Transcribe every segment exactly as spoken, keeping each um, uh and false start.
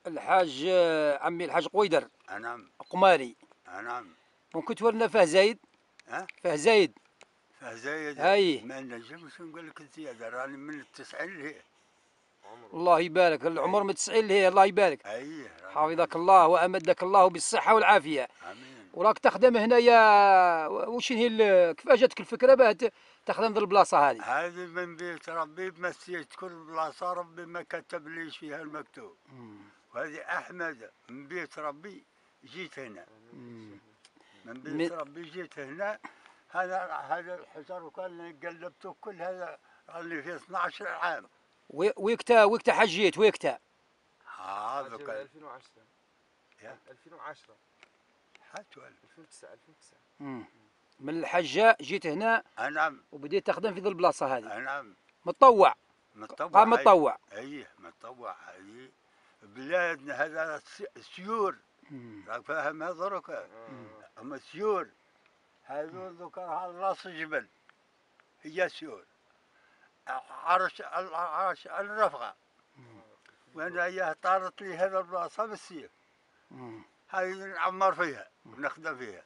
الحاج آه، عمي الحاج قويدر نعم. قماري. نعم. ممكن تورينا فيه زايد؟ ها. فيه زايد. فزايد هاي. ما نجمش نقول لك زيادة، راني من التسعين لهيه. الله يبارك العمر اي. من تسعين لهي، الله يبارك. اي راني من حفظك الله وامدك الله بالصحه والعافيه. امين. وراك تخدم هنايا، وش هي ال- كيفاش جاتك الفكره باه ت- تخدم ذي البلاصه هذه؟ هذه من بيت ربي، مسيت كل بلاصة ربي ما كتب ليش فيها المكتوب. وهذه أحمد من بيت ربي جيت هنا. من من بيت ربي جيت هنا. هذا هذا الحجر وكان قلبته كل هذا راني فيه اثناعش عام. وي- ويكتا ويكتا حجيت ويكتا. هذا كان ألفين وعشرة. يا ألفين وعشرة. حتى ألفين وتسعة. ألفين وتسعة. مم. من الحجه جيت هنا نعم. وبديت تخدم في ذي البلاصه هذه. نعم. متطوع. قام متطوع. متطوع. ايه متطوع. هذه بلادنا هذا سيور. راك فاهم هذا درك. اما سيور هذول ذكرها راس جبل، هي سيور. عرش العرش الرفقه. وانا هي طارت لي هذا البلاصه بالسيف. هذه نعمر فيها ونخدم فيها.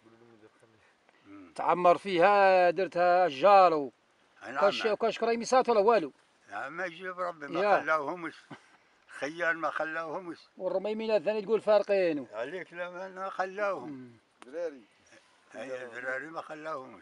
تعمر فيها درتها اشجار و كاش نعم. كاش كريميسات ولا والو. نعم ما يجيب ربي ما يا. خلاوهمش. خيال ما خلاوهمش. والرميمينات ثاني تقول فارقين. عليك لما ما خلاوهم. دراري. اي الدراري ما خلاوهمش.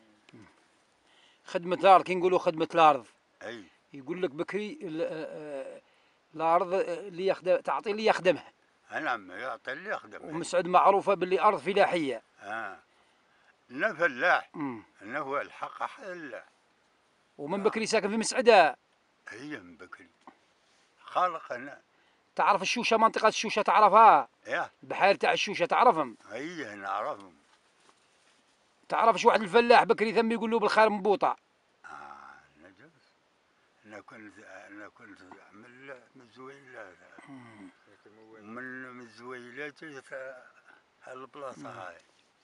خدمة الأرض كي نقولوا خدمة الأرض، اي. يقول لك بكري ال- آه، الأرض اللي يخدم تعطي اللي يخدمها، نعم يعطي اللي يخدم. ومسعد معروفة باللي أرض فلاحية. اه. انا فلاح. مم. انا هو الحق حلاح. ومن بكري ساكن في مسعدة. هي من بكري. خالق انا. تعرف الشوشة، منطقة الشوشة تعرفها؟ يا. البحير تاع الشوشة تعرفهم؟ هي نعرفهم. تعرف شو واحد الفلاح بكري ثم يقول له بالخير مبوطة. اه نجم. انا كنت انا كنت من من زويلات. من من زويلات هالبلاصه هاي.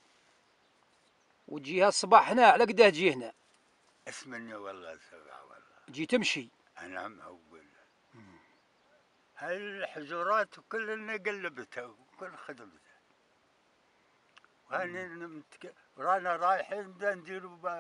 وتجيها الصباح هنا على قداه تجي هنا، اسمني والله سبعه والله. تجي تمشي. انا مهول. هاي الحجرات كلنا قلبتها وكل خدمتها. وهاني متك... رانا رايحين بدنا نديروا ب...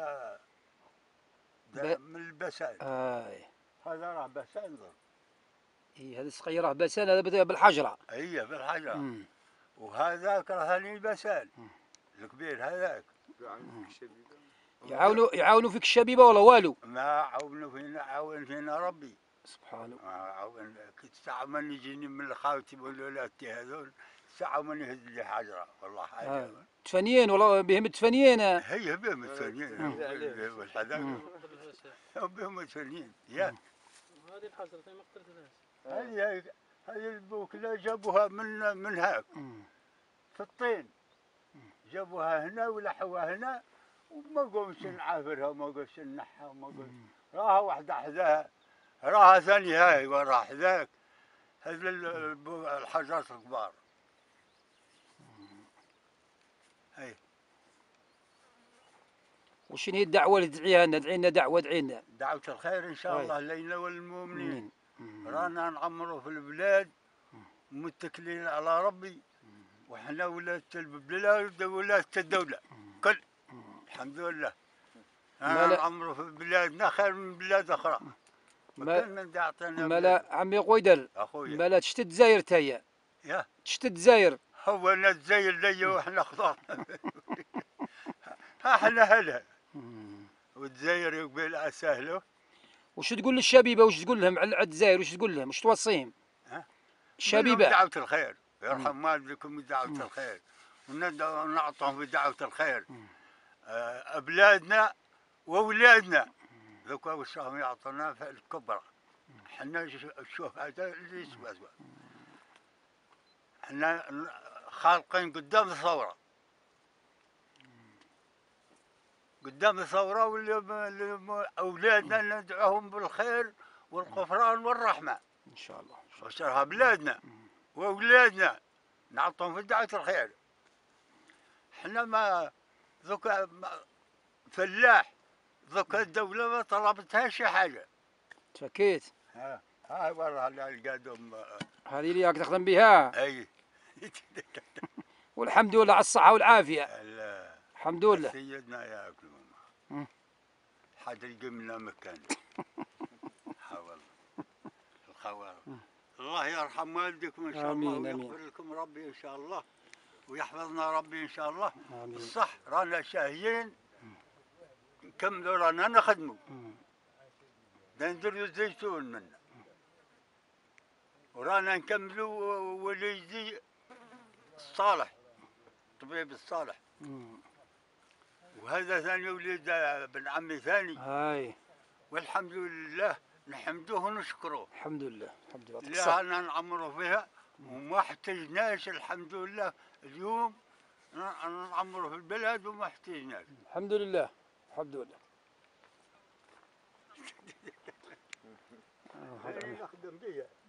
ب- من البسان. آي. هذا راه بسان ضرب. إيه هذا صغيرة بسان، هذا بدأ بالحجرة. هي بالحجر. مم. وهذاك راه هاني البسان. الكبير هذاك. يعاونوا يعاونوا فيك الشبيبة ولا والو؟ ما عاونوا فينا، عاون فينا ربي. سبحانه. ما عاون. ساعة ما يجيني من الخاوتي والولادتي هذول، ساعة ما يهز لي حجرة والله حاجة. آه. تفنيين والله بهم تفنيين. هي بهم الثانيين والحداقة. بهم الثانيين يا. هذه الحجرة ما قتلتهاش. هذه هذه البوكلة جابوها من من هاك في الطين. جابوها هنا ولحوها هنا وما قومش نعافرها وما قومش نحها وما قومش. راها واحدة حذاها، راها ثانية هاي وراه حذاك. هذا الحجرات الكبار. هاي. وشنو هي الدعوة اللي تدعيها لنا؟ ادعي لنا دعوة، ادعي لنا. دعوة الخير إن شاء طيب. الله لنا والمؤمنين. مم. رانا نعمروا في البلاد متكلين على ربي، وحنا ولاة البلاد ولاة الدولة كل. الحمد لله. رانا مالا- نعمروا في بلادنا خير من بلاد أخرى. ما- كلنا ندي عطينا مالا عمي قويدر، أخويا. مالا تشتد الجزائر تاهي، يا تشتد الجزائر. هو أنا الزاير ليا وإحنا خضار. احنا هلا. والجزائر قبيل سهله. وش تقول للشبيبة، وش تقول لهم على الجزائر، وش تقول لهم، وش توصيهم؟ ها؟ الشبيبة. دعوة الخير، يرحم والديكم بدعوة الخير، ونعطهم بدعوة الخير. آه، أبلادنا وأولادنا ذوك وش راهم يعطونا في الكبرى. حنا شوف هذا اللي يسوى سوا. حنا خالقين قدام الثورة. قدام الثورة واللي أولادنا ندعوهم بالخير والغفران والرحمة. ان شاء الله. وشرها بلادنا واولادنا نعطهم في دعوة الخير. احنا ما ذوك فلاح، ذوك الدولة ما طلبتها شي حاجة. تفكيت. ها هاي والله القادم. هذه اللي راك تخدم بها. اي. والحمد لله على الصحة والعافية. لا. الحمد لله. سيدنا ياكل مم. حد يلقى لنا مكان. ها والله. الخوارق. الله يرحم والديكم ان شاء الله آمين، آمين. ويغفر لكم ربي ان شاء الله ويحفظنا ربي ان شاء الله. آمين. الصح رانا شاهيين نكملوا رانا نخدموا. مم. نديروا الزيتون منا ورانا نكملوا وليدي الصالح طبيب الصالح. مم. وهذا ثاني وليد بن عمي ثاني. هاي. والحمد لله نحمدوه ونشكروه. الحمد لله الحمد لله. يعطيك لا الصحة. انا نعمروا فيها وما احتجناش الحمد لله اليوم نعمروا في البلد وما احتجناش. الحمد لله الحمد لله. هذه نخدم بها.